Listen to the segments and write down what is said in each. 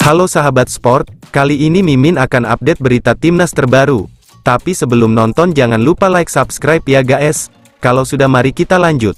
Halo sahabat sport, kali ini Mimin akan update berita timnas terbaru. Tapi sebelum nonton jangan lupa like subscribe ya guys. Kalau sudah mari kita lanjut.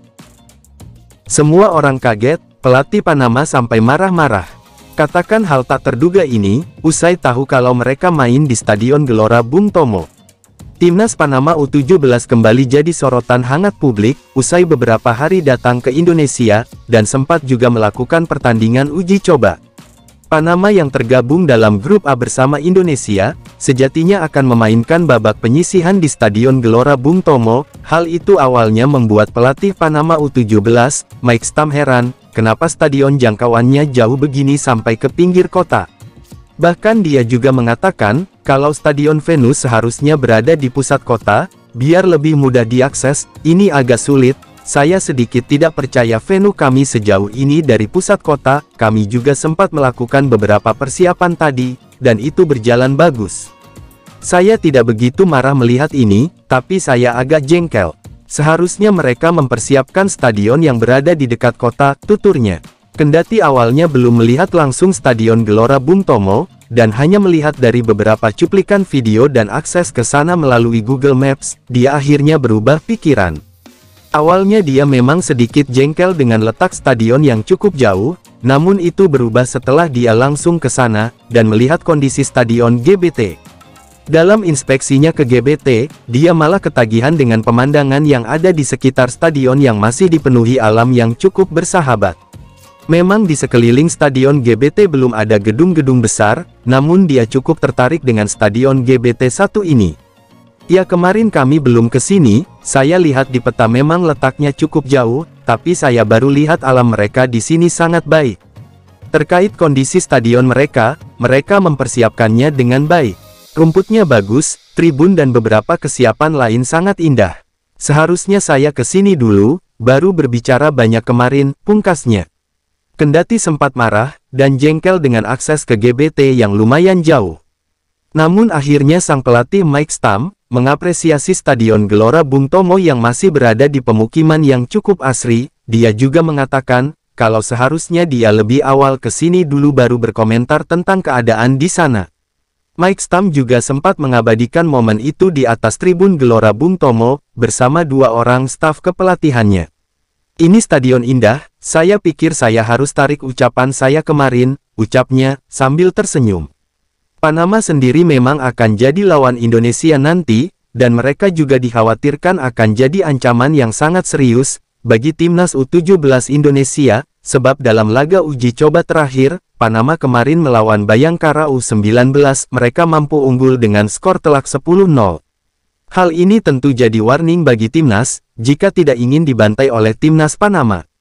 Semua orang kaget, pelatih Panama sampai marah-marah. Katakan hal tak terduga ini, usai tahu kalau mereka main di Stadion Gelora Bung Tomo. Timnas Panama U17 kembali jadi sorotan hangat publik, usai beberapa hari datang ke Indonesia, dan sempat juga melakukan pertandingan uji coba. Panama yang tergabung dalam grup A bersama Indonesia, sejatinya akan memainkan babak penyisihan di Stadion Gelora Bung Tomo. Hal itu awalnya membuat pelatih Panama U17, Mike Stam heran, kenapa stadion jangkauannya jauh begini sampai ke pinggir kota. Bahkan dia juga mengatakan, kalau Stadion Venus seharusnya berada di pusat kota, biar lebih mudah diakses, ini agak sulit. Saya sedikit tidak percaya venue kami sejauh ini dari pusat kota, kami juga sempat melakukan beberapa persiapan tadi, dan itu berjalan bagus. Saya tidak begitu marah melihat ini, tapi saya agak jengkel. Seharusnya mereka mempersiapkan stadion yang berada di dekat kota, tuturnya. Kendati awalnya belum melihat langsung Stadion Gelora Bung Tomo, dan hanya melihat dari beberapa cuplikan video dan akses ke sana melalui Google Maps, dia akhirnya berubah pikiran. Awalnya dia memang sedikit jengkel dengan letak stadion yang cukup jauh, namun itu berubah setelah dia langsung ke sana, dan melihat kondisi stadion GBT. Dalam inspeksinya ke GBT, dia malah ketagihan dengan pemandangan yang ada di sekitar stadion yang masih dipenuhi alam yang cukup bersahabat. Memang di sekeliling stadion GBT belum ada gedung-gedung besar, namun dia cukup tertarik dengan stadion GBT 1 ini. Ya kemarin kami belum ke sini, saya lihat di peta memang letaknya cukup jauh, tapi saya baru lihat alam mereka di sini sangat baik. Terkait kondisi stadion mereka mempersiapkannya dengan baik. Rumputnya bagus, tribun dan beberapa kesiapan lain sangat indah. Seharusnya saya ke sini dulu, baru berbicara banyak kemarin, pungkasnya. Kendati sempat marah, dan jengkel dengan akses ke GBT yang lumayan jauh. Namun akhirnya sang pelatih Mike Stam, mengapresiasi Stadion Gelora Bung Tomo yang masih berada di pemukiman yang cukup asri. Dia juga mengatakan, kalau seharusnya dia lebih awal ke sini dulu baru berkomentar tentang keadaan di sana. Mike Stam juga sempat mengabadikan momen itu di atas tribun Gelora Bung Tomo, bersama dua orang staf kepelatihannya. Ini stadion indah, saya pikir saya harus tarik ucapan saya kemarin, ucapnya, sambil tersenyum. Panama sendiri memang akan jadi lawan Indonesia nanti, dan mereka juga dikhawatirkan akan jadi ancaman yang sangat serius, bagi timnas U17 Indonesia, sebab dalam laga uji coba terakhir, Panama kemarin melawan Bayangkara U19, mereka mampu unggul dengan skor telak 10-0. Hal ini tentu jadi warning bagi timnas, jika tidak ingin dibantai oleh timnas Panama.